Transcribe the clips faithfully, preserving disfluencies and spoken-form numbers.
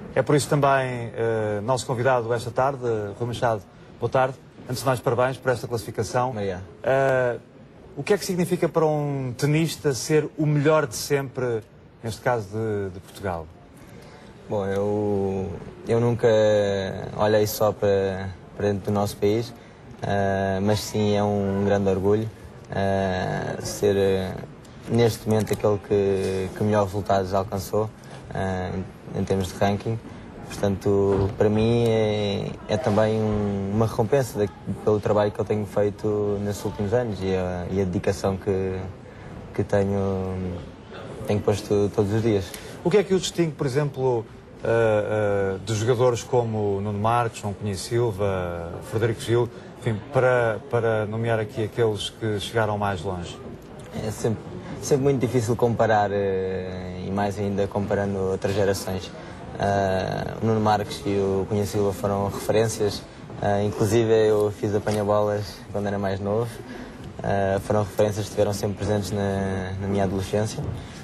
É por isso também uh, nosso convidado esta tarde, Rui Machado. Boa tarde. Antes de mais, parabéns por esta classificação. Uh, o que é que significa para um tenista ser o melhor de sempre, neste caso de, de Portugal? Bom, eu, eu nunca olhei só para, para dentro do nosso país, uh, mas sim é um grande orgulho uh, ser uh, neste momento aquele que, que melhor resultados alcançou uh, em, em termos de ranking. Portanto, para mim é, é também um, uma recompensa de, pelo trabalho que eu tenho feito nesses últimos anos e a, e a dedicação que, que tenho, tenho posto todos os dias. O que é que o distingue, por exemplo, uh, uh, de jogadores como Nuno Marques, João Cunha e Silva, Frederico Gil, enfim, para, para nomear aqui aqueles que chegaram mais longe? É sempre, sempre muito difícil comparar, uh, e mais ainda comparando outras gerações. Uh, o Nuno Marques e o Cunha Silva foram referências, uh, inclusive eu fiz apanha-bolas quando era mais novo, uh, foram referências que estiveram sempre presentes na, na minha adolescência,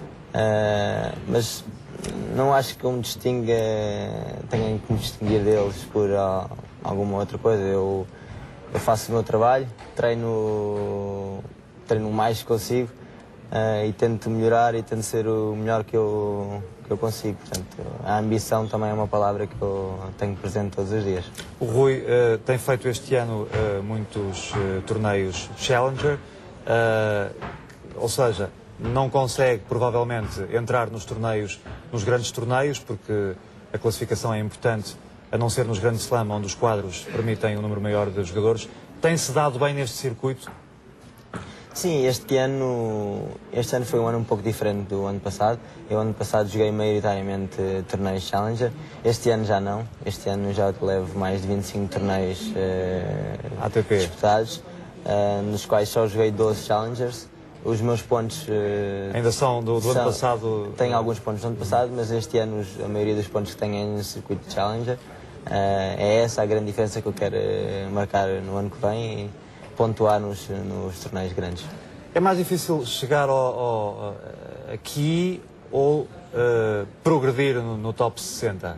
uh, mas não acho que eu me distinga, tenha que me distinguir deles por uh, alguma outra coisa. Eu, eu faço o meu trabalho, treino, treino o mais que consigo uh, e tento melhorar e tento ser o melhor que eu que eu consigo. Portanto, a ambição também é uma palavra que eu tenho presente todos os dias. O Rui uh, tem feito este ano uh, muitos uh, torneios Challenger, uh, ou seja, não consegue provavelmente entrar nos torneios, nos grandes torneios, porque a classificação é importante, a não ser nos grandes slam, onde os quadros permitem um número maior de jogadores. Tem-se dado bem neste circuito? Sim, este ano, este ano foi um ano um pouco diferente do ano passado. Eu ano passado joguei maioritariamente torneios Challenger, este ano já não. Este ano já levo mais de vinte e cinco torneios uh, A T P disputados, uh, nos quais só joguei doze Challengers. Os meus pontos... Uh, Ainda são do, do são, ano passado? Tenho alguns pontos do ano passado, mas este ano os, a maioria dos pontos que tenho é no circuito de Challenger. Uh, é essa a grande diferença que eu quero marcar no ano que vem e pontuar nos, nos torneios grandes. É mais difícil chegar ao, ao, aqui ou uh, progredir no, no top sessenta?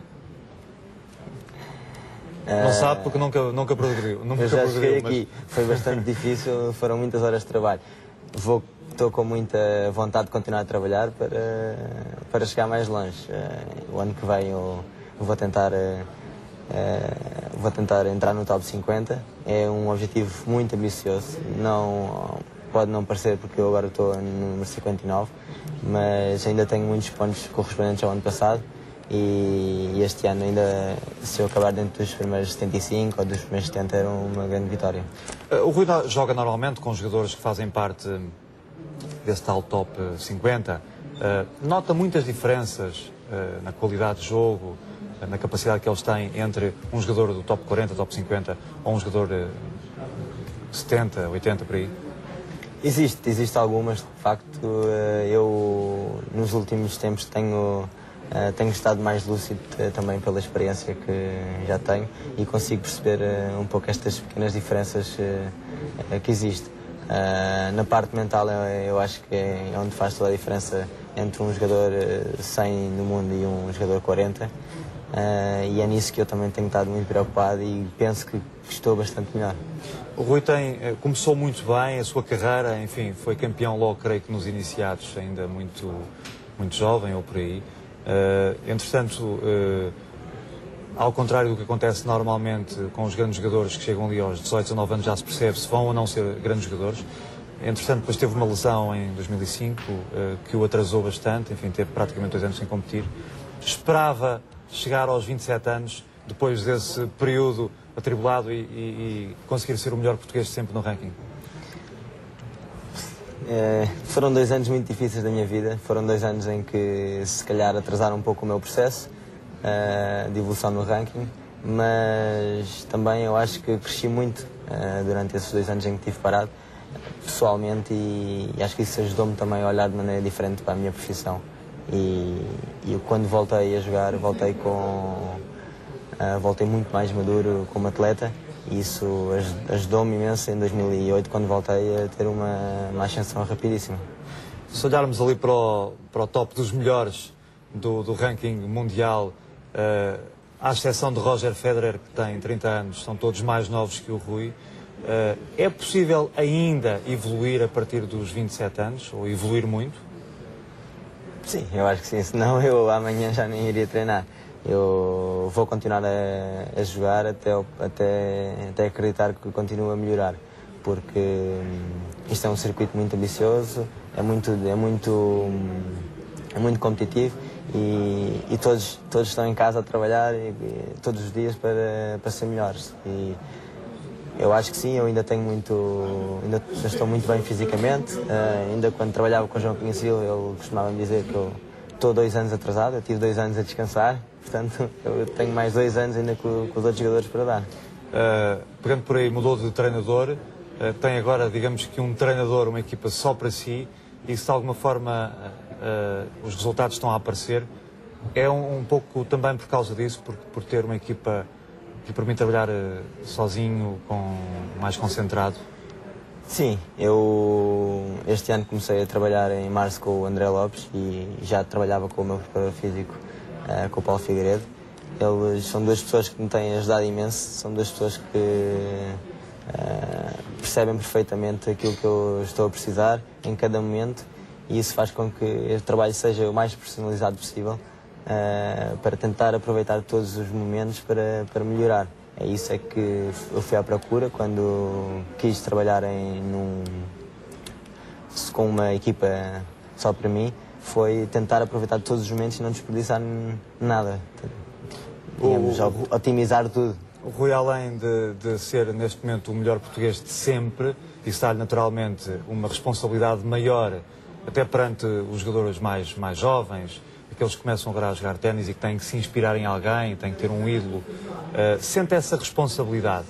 Uh, Não sabe porque nunca, nunca progrediu. Nunca eu já progrediu, cheguei mas... aqui, foi bastante difícil, foram muitas horas de trabalho. Vou, estou com muita vontade de continuar a trabalhar para, para chegar mais longe. Uh, o ano que vem eu vou tentar... Uh, Uh, vou tentar entrar no top cinquenta, é um objetivo muito ambicioso, não, pode não parecer porque eu agora estou no número cinquenta e nove, mas ainda tenho muitos pontos correspondentes ao ano passado e este ano ainda, se eu acabar dentro dos primeiros setenta e cinco ou dos primeiros setenta, era uma grande vitória. Uh, o Rui joga normalmente com jogadores que fazem parte desse tal top cinquenta, uh, nota muitas diferenças uh, na qualidade de jogo, na capacidade que eles têm entre um jogador do top quarenta, top cinquenta ou um jogador de setenta, oitenta, por aí? Existe, existe algumas, de facto. Eu, nos últimos tempos, tenho, tenho estado mais lúcido também pela experiência que já tenho e consigo perceber um pouco estas pequenas diferenças que existem. Na parte mental, eu acho que é onde faz toda a diferença entre um jogador cem no mundo e um jogador quarenta. Uh, e é nisso que eu também tenho estado muito preocupado e penso que estou bastante melhor. O Rui tem, começou muito bem a sua carreira, enfim, foi campeão logo, creio que nos iniciados, ainda muito, muito jovem ou por aí. Uh, entretanto, uh, ao contrário do que acontece normalmente com os grandes jogadores que chegam ali aos dezoito, dezanove anos, já se percebe se vão ou não ser grandes jogadores. Entretanto, depois teve uma lesão em dois mil e cinco uh, que o atrasou bastante, enfim, teve praticamente dois anos sem competir. Esperava chegar aos vinte e sete anos, depois desse período atribulado, e, e, e conseguir ser o melhor português sempre no ranking? É, foram dois anos muito difíceis da minha vida, foram dois anos em que se calhar atrasaram um pouco o meu processo uh, de evolução no ranking, mas também eu acho que cresci muito uh, durante esses dois anos em que estive parado, pessoalmente, e, e acho que isso ajudou-me também a olhar de maneira diferente para a minha profissão. E, e quando voltei a jogar, voltei com uh, voltei muito mais maduro como atleta e isso ajudou-me imenso em dois mil e oito, quando voltei a ter uma, uma ascensão rapidíssima. Se olharmos ali para o, para o top dos melhores do, do ranking mundial, Uh, à exceção de Roger Federer, que tem trinta anos, são todos mais novos que o Rui. Uh, é possível ainda evoluir a partir dos vinte e sete anos, ou evoluir muito? Sim, eu acho que sim, senão eu amanhã já nem iria treinar. Eu vou continuar a, a jogar até, até, até acreditar que continuo a melhorar, porque hum, isto é um circuito muito ambicioso, é muito, é muito, é muito competitivo e, e todos, todos estão em casa a trabalhar e, e, todos os dias para, para ser melhores. E eu acho que sim, eu ainda tenho muito, ainda estou muito bem fisicamente, uh, ainda quando trabalhava com o João Conhecido ele costumava me dizer que eu estou dois anos atrasado, eu tive dois anos a descansar, portanto eu tenho mais dois anos ainda com, com os outros jogadores para dar. Uh, pegando por aí, mudou de treinador, uh, tem agora, digamos que um treinador, uma equipa só para si, e se de alguma forma uh, os resultados estão a aparecer, é um, um pouco também por causa disso, por, por ter uma equipa que lhe permite trabalhar uh, sozinho, com, mais concentrado? Sim, eu este ano comecei a trabalhar em março com o André Lopes e já trabalhava com o meu preparador físico, uh, com o Paulo Figueiredo. Eles são duas pessoas que me têm ajudado imenso, são duas pessoas que uh, percebem perfeitamente aquilo que eu estou a precisar em cada momento e isso faz com que o trabalho seja o mais personalizado possível uh, para tentar aproveitar todos os momentos para, para melhorar. É isso é que eu fui à procura quando quis trabalhar em, num, com uma equipa só para mim, foi tentar aproveitar todos os momentos e não desperdiçar nada. Digamos, o, otimizar tudo. O Rui, além de, de ser neste momento o melhor português de sempre, isso dá-lhe naturalmente uma responsabilidade maior, até perante os jogadores mais, mais jovens, aqueles que começam agora a jogar ténis e que têm que se inspirar em alguém, têm que ter um ídolo. Uh, sente essa responsabilidade?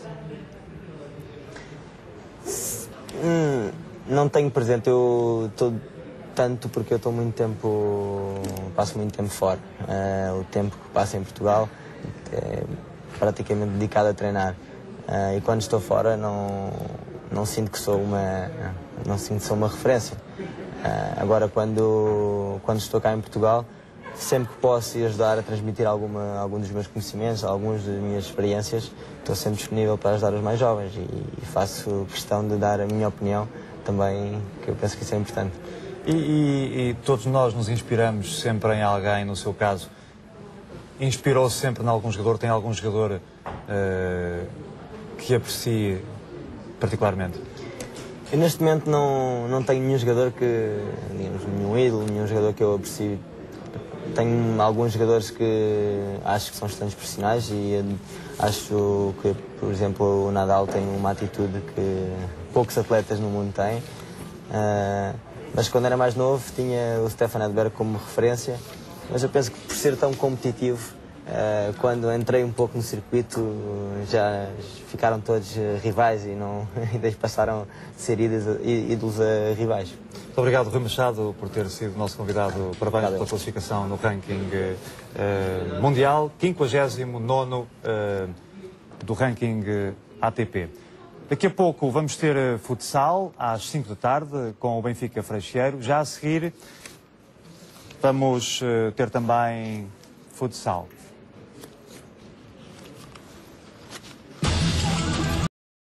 Hum, não tenho presente, eu estou tanto porque eu estou muito tempo, passo muito tempo fora. Uh, o tempo que passo em Portugal é praticamente dedicado a treinar. Uh, e quando estou fora não, não sinto que sou uma, não sinto que sou uma referência. Uh, agora quando, quando estou cá em Portugal, sempre que posso ir ajudar a transmitir alguma, algum dos meus conhecimentos, algumas das minhas experiências, estou sempre disponível para ajudar os mais jovens e, e faço questão de dar a minha opinião também, que eu penso que isso é importante. E, e, e todos nós nos inspiramos sempre em alguém, no seu caso, inspirou-se sempre em algum jogador, tem algum jogador uh, que aprecie particularmente? Eu neste momento não, não tenho nenhum jogador que, digamos, nenhum ídolo, nenhum jogador que eu aprecie. Tenho alguns jogadores que acho que são excelentes profissionais e acho que, por exemplo, o Nadal tem uma atitude que poucos atletas no mundo têm. Uh, mas quando era mais novo tinha o Stefan Edberg como referência, mas eu penso que por ser tão competitivo, uh, quando entrei um pouco no circuito já ficaram todos rivais e, não, e daí passaram de ser ídolos, ídolos a rivais. Muito obrigado, Rui Machado, por ter sido nosso convidado. Parabéns pela classificação no ranking uh, mundial, quinquagésimo nono uh, do ranking uh, A T P. Daqui a pouco vamos ter uh, futsal, às cinco da tarde, com o Benfica Freixeiro. Já a seguir vamos uh, ter também futsal.